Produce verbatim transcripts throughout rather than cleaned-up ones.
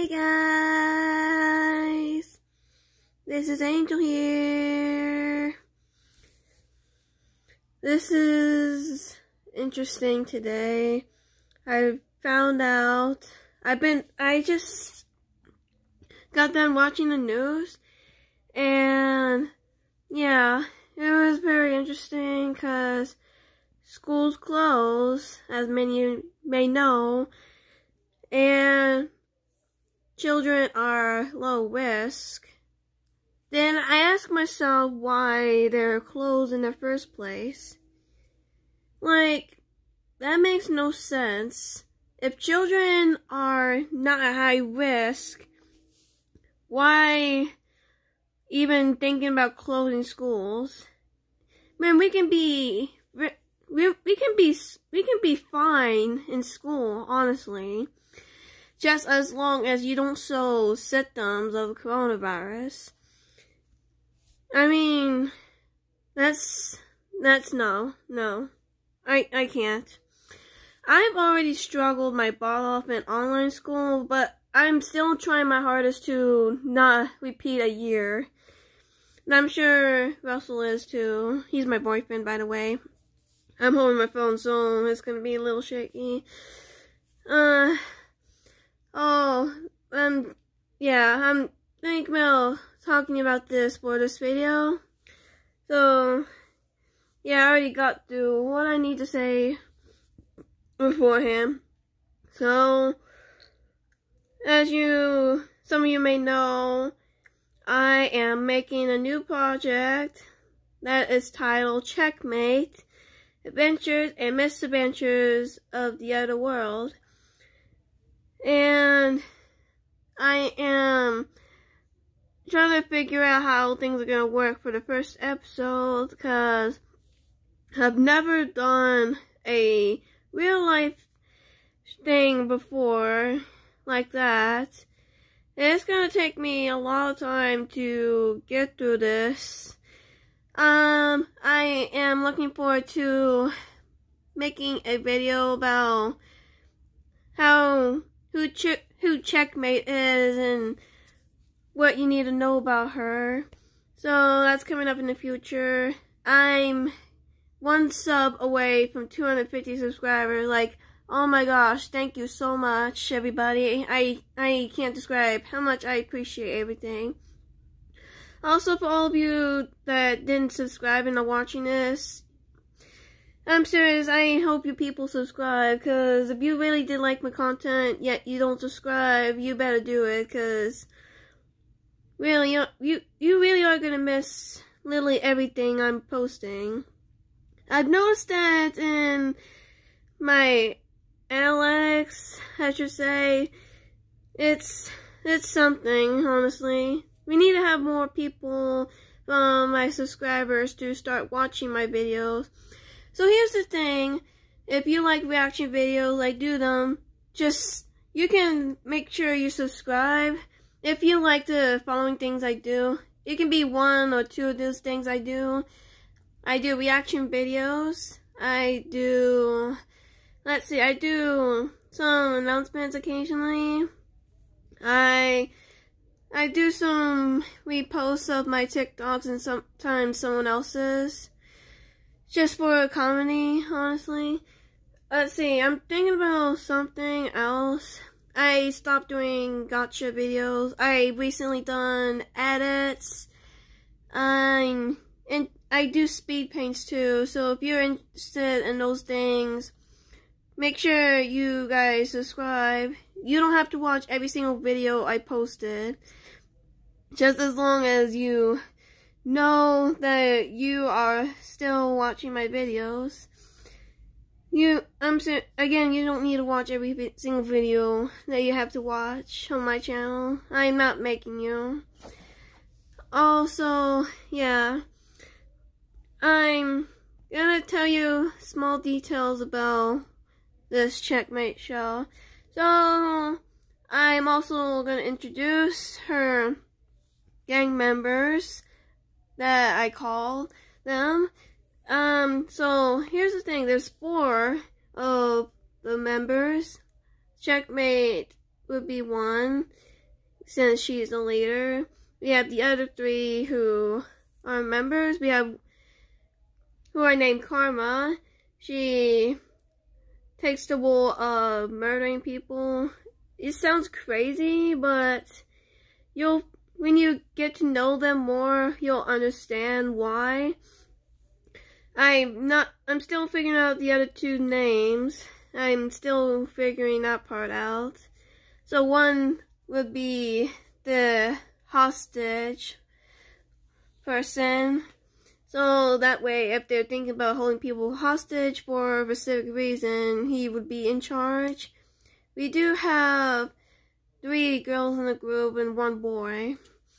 Hey guys, this is Angel here. This is interesting today. I found out, I've been, I just got done watching the news, and yeah, it was very interesting because schools close, as many may know, and children are low risk. Then I ask myself why they're closed in the first place. Like, that makes no sense. If children are not at high risk, why even thinking about closing schools? Man, we can be we, we can be we can be fine in school, honestly. Just as long as you don't show symptoms of coronavirus. I mean, that's, that's no, no. I, I can't. I've already struggled my butt off in online school, but I'm still trying my hardest to not repeat a year. And I'm sure Russell is too. He's my boyfriend, by the way. I'm holding my phone, so it's gonna be a little shaky. Uh... Oh, um, yeah, I'm thinking about talking about this for this video. So, yeah, I already got through what I need to say beforehand. So, as you, some of you may know, I am making a new project that is titled Checkmate, Adventures and Misadventures of the Other World. And I am trying to figure out how things are going to work for the first episode, because I've never done a real life thing before like that. And it's going to take me a lot of time to get through this. Um, I am looking forward to making a video about how Who, ch who Checkmate is and what you need to know about her. So that's coming up in the future. I'm one sub away from two hundred fifty subscribers. Like, oh my gosh, thank you so much, everybody. I, I can't describe how much I appreciate everything. Also, for all of you that didn't subscribe and are watching this, I'm serious, I hope you people subscribe, because if you really did like my content, yet you don't subscribe, you better do it, because really, you, you, you really are going to miss literally everything I'm posting. I've noticed that in my analytics, I should say, it's, it's something, honestly. We need to have more people, um, my subscribers, to start watching my videos. So here's the thing, if you like reaction videos, I do them, just, you can make sure you subscribe. If you like the following things I do, it can be one or two of those things I do. I do reaction videos, I do, let's see, I do some announcements occasionally. I, I do some reposts of my TikToks and sometimes someone else's. Just for comedy, honestly. Let's see, I'm thinking about something else. I stopped doing gotcha videos. I recently done edits. I'm, and I do speed paints too, so if you're interested in those things, make sure you guys subscribe. You don't have to watch every single video I posted. Just as long as you know that you are still watching my videos. You, I'm again, you don't need to watch every vi single video that you have to watch on my channel. I'm not making you. Also, yeah, I'm gonna tell you small details about this Checkmate show. So, I'm also gonna introduce her gang members that I call them. Um, so here's the thing, there's four of the members. Checkmate would be one. since she's the leader. We have the other three who are members. We have who are named Karma. She takes the role of murdering people. It sounds crazy, but you'll when you get to know them more, you'll understand why. I'm not I'm still figuring out the other two names. I'm still figuring that part out. So one would be the hostage person. So that way, if they're thinking about holding people hostage for a specific reason, he would be in charge. We do have three girls in the group and one boy.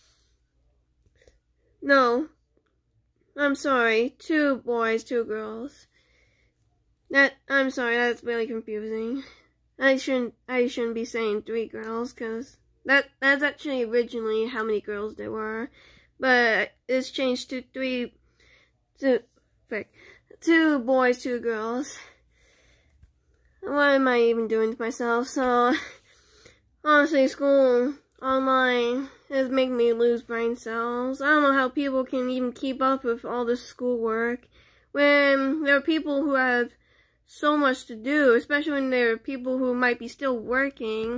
No, I'm sorry, two boys, two girls. That I'm sorry, that's really confusing. I shouldn't I shouldn't be saying three girls, cause that that's actually originally how many girls there were, but it's changed to three. Two, frick, two boys, two girls. What am I even doing to myself? So, honestly, school online is making me lose brain cells. I don't know how people can even keep up with all this schoolwork when there are people who have so much to do, especially when there are people who might be still working.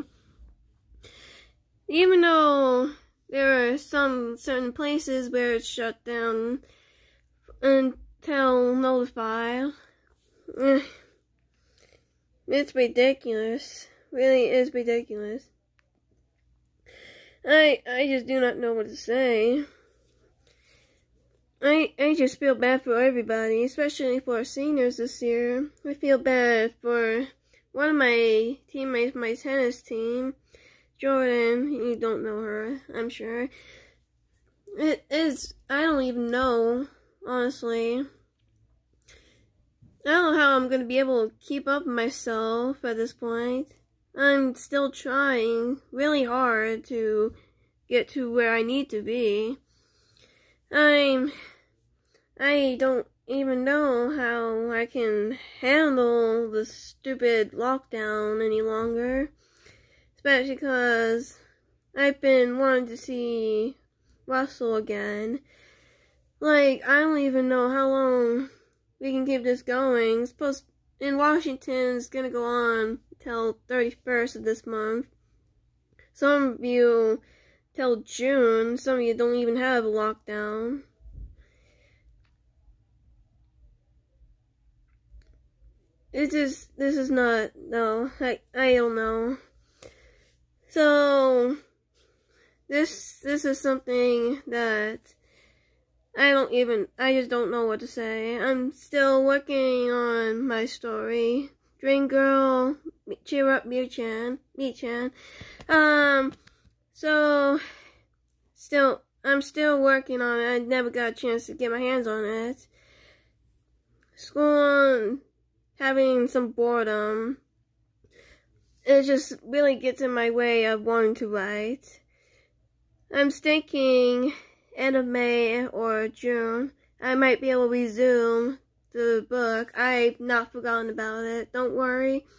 Even though there are some certain places where it's shut down until notified. It's ridiculous. Really is ridiculous. I I just do not know what to say. I I just feel bad for everybody, especially for our seniors this year. I feel bad for one of my teammates, my tennis team, Jordan. You don't know her, I'm sure. It is, I don't even know. Honestly, I don't know how I'm going to be able to keep up with myself at this point. I'm still trying really hard to get to where I need to be. I'm, I don't even know how I can handle the stupid lockdown any longer. Especially because I've been wanting to see Russell again. Like, I don't even know how long we can keep this going. It's supposed in Washington, it's gonna go on till thirty-first of this month. Some of you till June. Some of you don't even have a lockdown. It's just, this is not, no, I, I don't know. So, this, this is something that I don't even, I just don't know what to say. I'm still working on my story. Dream Girl, cheer up, Mew-chan, Me-chan. Um, so, still, I'm still working on it. I never got a chance to get my hands on it. School, having some boredom, it just really gets in my way of wanting to write. I'm thinking end of May or June, I might be able to resume the book. I've not forgotten about it. Don't worry.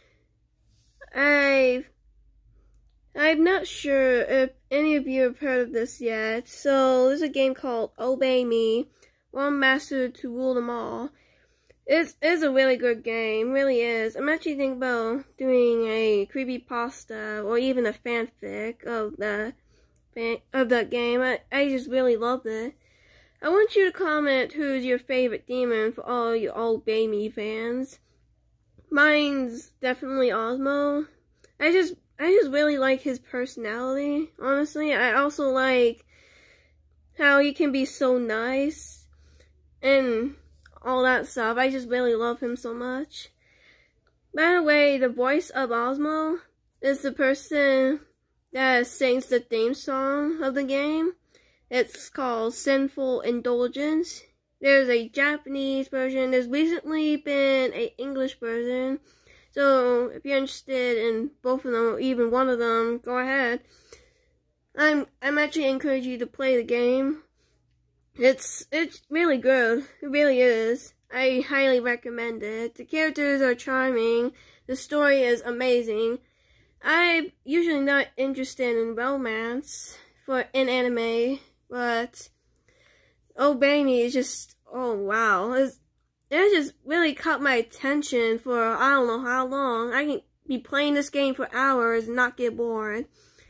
I've, I'm not sure if any of you have heard of this yet. So, there's a game called Obey Me. One master to rule them all. It's, it's a really good game. Really is. I'm actually thinking about doing a creepypasta or even a fanfic of the of that game. I, I just really love it. I want you to comment who's your favorite demon for all you Obey Me fans. Mine's definitely Osmo. I just I just really like his personality, honestly. I also like how he can be so nice and all that stuff. I just really love him so much. By the way, the voice of Osmo is the person that sings the theme song of the game. It's called Sinful Indulgence. There's a Japanese version. There's recently been an English version. So if you're interested in both of them or even one of them, go ahead. I'm I'm actually encouraging you to play the game. It's it's really good. It really is. I highly recommend it. The characters are charming. The story is amazing. I'm usually not interested in romance for in anime, but Obey Me is just, oh wow. It's, it just really caught my attention for I don't know how long. I can be playing this game for hours and not get bored.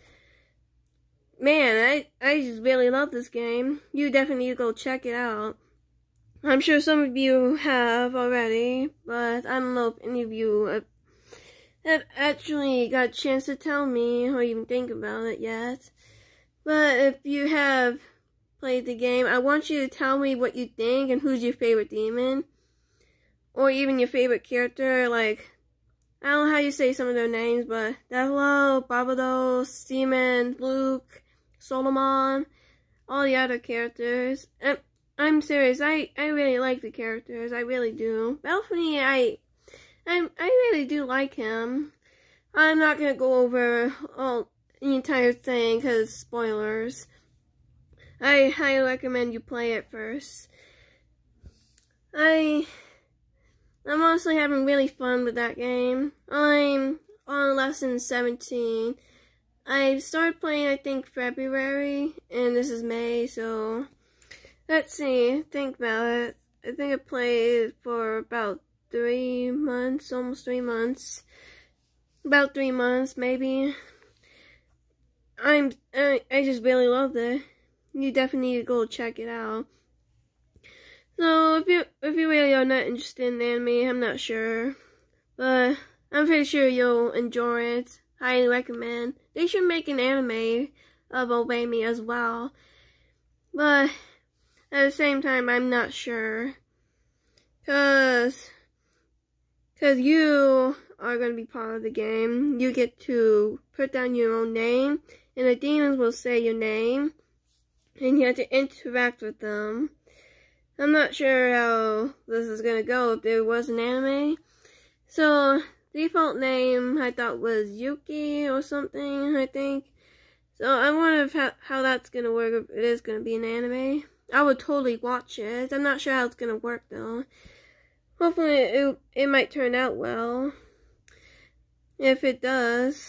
Man, I, I just really love this game. You definitely need to go check it out. I'm sure some of you have already, but I don't know if any of you have, have actually got a chance to tell me or even think about it yet. But if you have played the game, I want you to tell me what you think and who's your favorite demon. Or even your favorite character, like, I don't know how you say some of their names, but Devlo, Barbados, Demon, Luke, Solomon, all the other characters. I'm, I'm serious, I, I really like the characters, I really do. Belphegor, I, I, I really do like him. I'm not gonna go over all the entire thing, because spoilers. I highly recommend you play it first. I... I'm honestly having really fun with that game. I'm on lesson seventeen. I started playing, I think, February, and this is May, so let's see, think about it. I think I played for about three months, almost three months. About three months, maybe. I'm, I, I just really loved it. You definitely need to go check it out. So, if you, if you really are not interested in anime, I'm not sure. But, I'm pretty sure you'll enjoy it. Highly recommend. They should make an anime of Obey Me as well. But, at the same time, I'm not sure. Cause, cause you are going to be part of the game. You get to put down your own name, and the demons will say your name, and you have to interact with them. I'm not sure how this is going to go if there was an anime. So, default name I thought was Yuki or something, I think. So, I wonder how, how that's going to work if it is going to be an anime. I would totally watch it. I'm not sure how it's going to work though. Hopefully it, it might turn out well. If it does.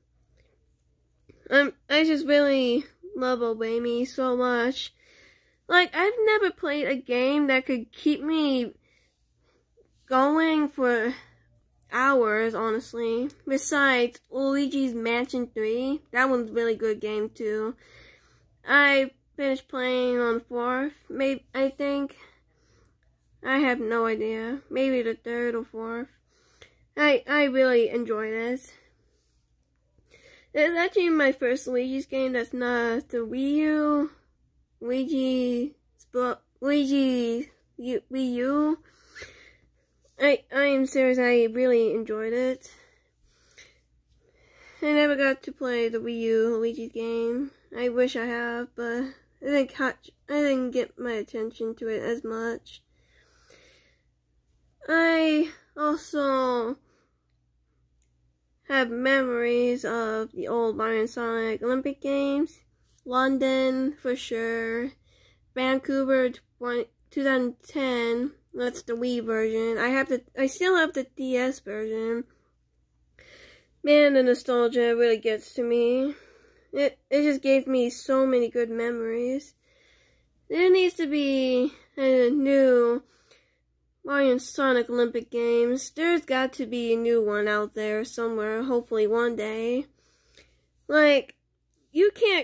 Um, I just really love Obey Me so much. Like, I've never played a game that could keep me going for hours, honestly. Besides, Luigi's Mansion three. That one's a really good game, too. I finished playing on the fourth, maybe, I think. I have no idea. Maybe the third or fourth. I, I really enjoyed it. It's actually my first Luigi's game that's not the Wii U. Luigi, Luigi, U, Wii U. I, I am serious, I really enjoyed it. I never got to play the Wii U Luigi's game. I wish I have, but I didn't catch, I didn't get my attention to it as much. I also have memories of the old Mario and Sonic Olympic Games. London, for sure. Vancouver, twenty ten. That's the Wii version. I have the, I still have the D S version. Man, the nostalgia really gets to me. It, it just gave me so many good memories. There needs to be a new Mario and Sonic Olympic Games. There's got to be a new one out there somewhere, hopefully one day. Like, you can't,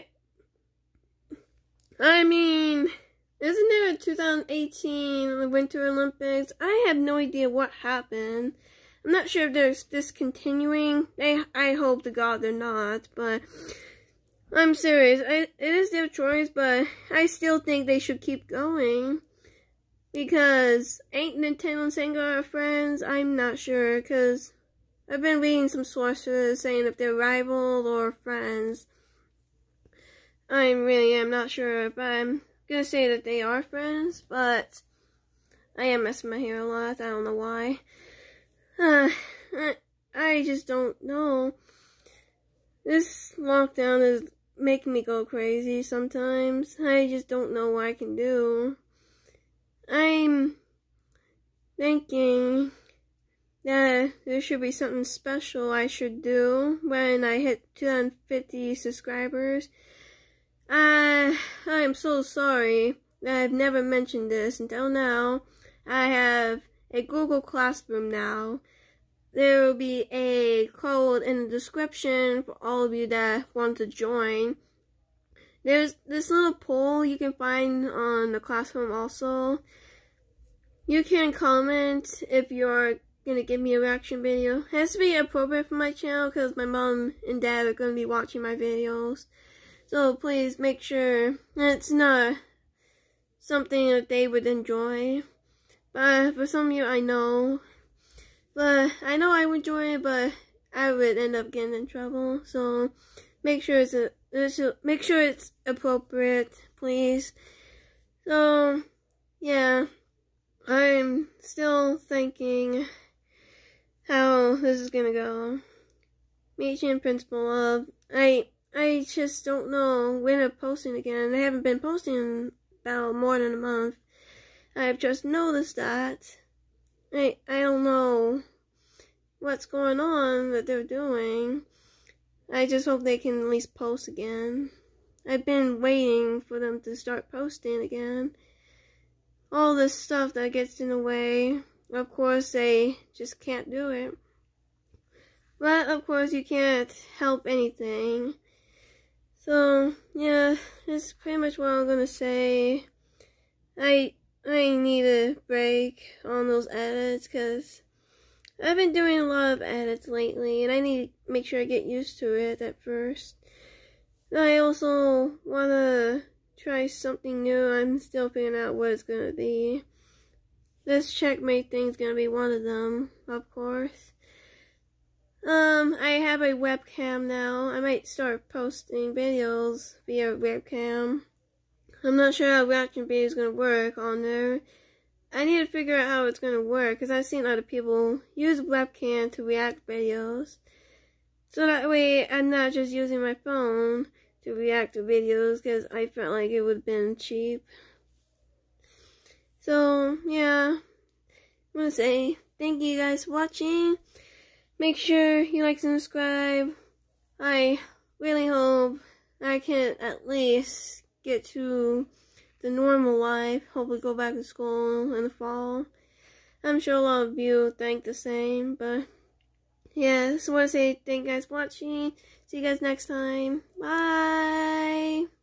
I mean, isn't there a two thousand eighteen Winter Olympics? I have no idea what happened. I'm not sure if they're discontinuing. I, I hope to God they're not, but I'm serious. I, it is their choice, but I still think they should keep going. Because ain't Nintendo and Sega friends? I'm not sure, because I've been reading some sources saying if they're rivals or friends. I really am not sure if I'm gonna say that they are friends, but I am messing my hair a lot. I don't know why. Uh, I, I just don't know. This lockdown is making me go crazy sometimes. I just don't know what I can do. I'm thinking that there should be something special I should do when I hit two hundred fifty subscribers. Uh, I am so sorry that I've never mentioned this until now. I have a Google Classroom now. There will be a code in the description for all of you that want to join. There's this little poll you can find on the Classroom also. You can comment if you're going to give me a reaction video. It has to be appropriate for my channel because my mom and dad are going to be watching my videos. So please make sure it's not something that they would enjoy. But for some of you, I know. But I know I would enjoy it, but I would end up getting in trouble. So make sure it's a, make sure it's appropriate, please. So yeah, I'm still thinking how this is gonna go. Meeting Principal Love. I I just don't know when I'm posting again. I haven't been posting in about more than a month. I've just noticed that. I I don't know what's going on that they're doing. I just hope they can at least post again. I've been waiting for them to start posting again. All this stuff that gets in the way. Of course, they just can't do it. But of course, you can't help anything. So, yeah, that's pretty much what I'm gonna say. I I need a break on those edits because I've been doing a lot of edits lately and I need to make sure I get used to it at first. I also want to try something new. I'm still figuring out what it's gonna be. This checkmate thing's gonna be one of them, of course. Um, I have a webcam now. I might start posting videos via webcam. I'm not sure how reaction video is going to work on there. I need to figure out how it's going to work because I've seen other people use webcam to react videos. So that way I'm not just using my phone to react to videos because I felt like it would have been cheap. So, yeah. I'm going to say thank you guys for watching. Make sure you like and subscribe. I really hope I can at least get to the normal life. Hopefully go back to school in the fall. I'm sure a lot of you think the same. But yeah, just want to say thank you guys for watching. See you guys next time. Bye.